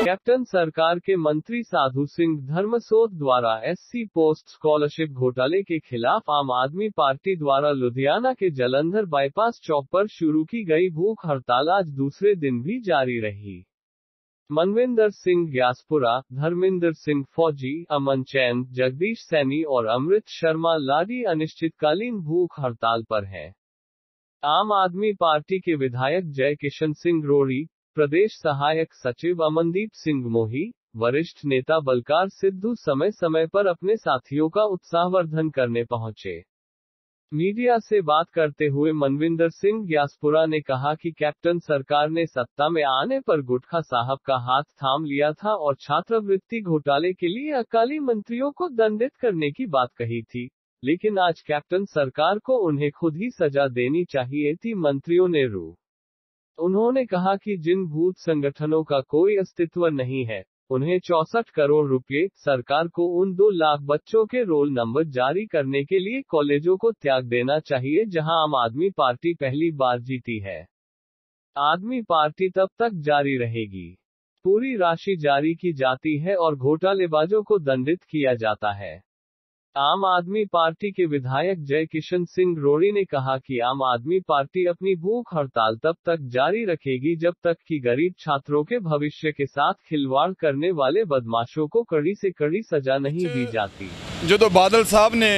Captain सरकार के मंत्री साधु सिंह धर्मसोत द्वारा एससी पोस्ट स्कॉलरशिप घोटाले के खिलाफ आम आदमी पार्टी द्वारा लुधियाना के जलंधर बाईपास चौक पर शुरू की गई भूख हड़ताल आज दूसरे दिन भी जारी रही। मनविंदर सिंह ग्यासपुरा, धर्मिंदर सिंह फौजी, अमन चैन, जगदीश सैनी और अमृत शर्मा लाडी अनिश्चितकालीन भूख हड़ताल पर हैं। आम आदमी पार्टी के विधायक जय किशन सिंह रोड़ी, प्रदेश सहायक सचिव अमनदीप सिंह मोही, वरिष्ठ नेता बलकार सिद्धू समय समय पर अपने साथियों का उत्साहवर्धन करने पहुंचे। मीडिया से बात करते हुए मनविंदर सिंह ग्यासपुरा ने कहा कि कैप्टन सरकार ने सत्ता में आने पर गुटखा साहब का हाथ थाम लिया था और छात्रवृत्ति घोटाले के लिए अकाली मंत्रियों को दंडित करने की बात कही थी, लेकिन आज कैप्टन सरकार को उन्हें खुद ही सजा देनी चाहिए थी, मंत्रियों ने रू। उन्होंने कहा कि जिन भूत संगठनों का कोई अस्तित्व नहीं है, उन्हें 64 करोड़ रुपए, सरकार को उन 2 लाख बच्चों के रोल नंबर जारी करने के लिए कॉलेजों को त्याग देना चाहिए जहां आम आदमी पार्टी पहली बार जीती है। आदमी पार्टी तब तक जारी रहेगी। पूरी राशि जारी की जाती है और घोटालेबाजों को दंडित किया जाता है। आम आदमी पार्टी के विधायक जय किशन सिंह रोड़ी ने कहा कि आम आदमी पार्टी अपनी भूख हड़ताल तब तक जारी रखेगी जब तक कि गरीब छात्रों के भविष्य के साथ खिलवाड़ करने वाले बदमाशों को कड़ी से कड़ी सजा नहीं दी जाती। जो बादल साहब ने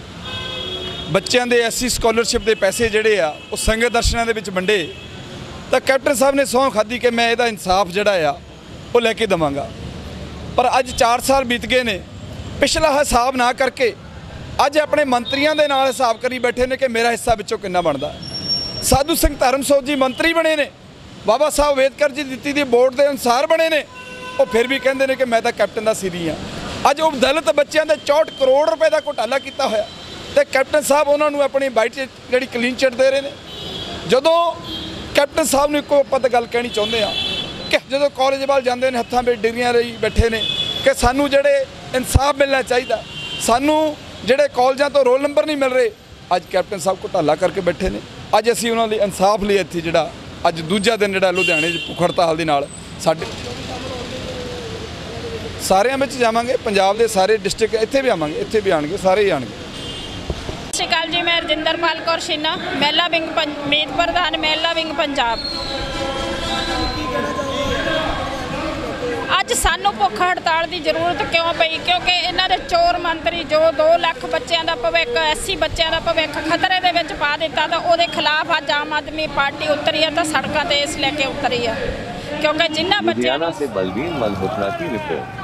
बच्चों के एससी स्कॉलरशिप के पैसे जड़े आ वो संगत दर्शनों के विच वंडे तो कैप्टन साहब ने सौं खाधी कि मैं इसदा इंसाफ जड़ा आ वो लैके देवांगा, पर अज 4 साल बीत गए ने, पिछला हिसाब ना करके अज अपने मंत्रियों के नाल हिसाब करी बैठे ने कि मेरा हिस्सा विचों कितना बनता। साधु सिंह धर्मसोत जी मंत्री बने ने, बाबा साहब अंबेडकर जी दी दी वोट के अनुसार बने ने, वो फिर भी कहते हैं कि मैं तो कैप्टन का सिरी हाँ। अज वो दलित बच्चों के 64 करोड़ रुपए का घोटाला किया होया तो कैप्टन साहब उन्होंने अपनी बाइट जी क्लीन चिट दे रहे हैं। जदों कैप्टन साहब ने एक आप गल कहनी चाहते हैं कि जो कॉलेज वाल जाते हैं हत्थां में डिग्रियां लई बैठे ने कि सानू जड़े इंसाफ मिलना चाहिए, सानू जड़े कॉलेजों तो रोल नंबर नहीं मिल रहे। अज कैप्टन साहब घोटाला करके बैठे ने, अज असीं उन्हां लई इंसाफ लिए इत्थे जिहड़ा अज दूजा दिन जिहड़ा लुधियाणे भुख हड़ताल दे नाल साडे सारिਆਂ ਵਿੱਚ जावांगे, पंजाब के सारे डिस्ट्रिक्ट इत्थे भी आवांगे, इत्थे भी आणगे, सारे ही आणगे। सत श्री अकाल जी, मैं रजिंदरपाल कौर छीना, महिला विंग मीत प्रधान महिला विंग पंजाब। अज सानू भुख हड़ताल की जरूरत क्यों पई? क्योंकि इन्हां दे चोर मंत्री जो 2 लाख बच्चों का भविख, एससी बच्चों का भविख खतरे दे विच पा दिता, तो उहदे खिलाफ अज आम आदमी पार्टी उतरी है, तो सड़कों ते इस लैके उतरी है क्योंकि जिन्हां बच्चों से बलवीर मल्होत्रा की रिपोर्ट।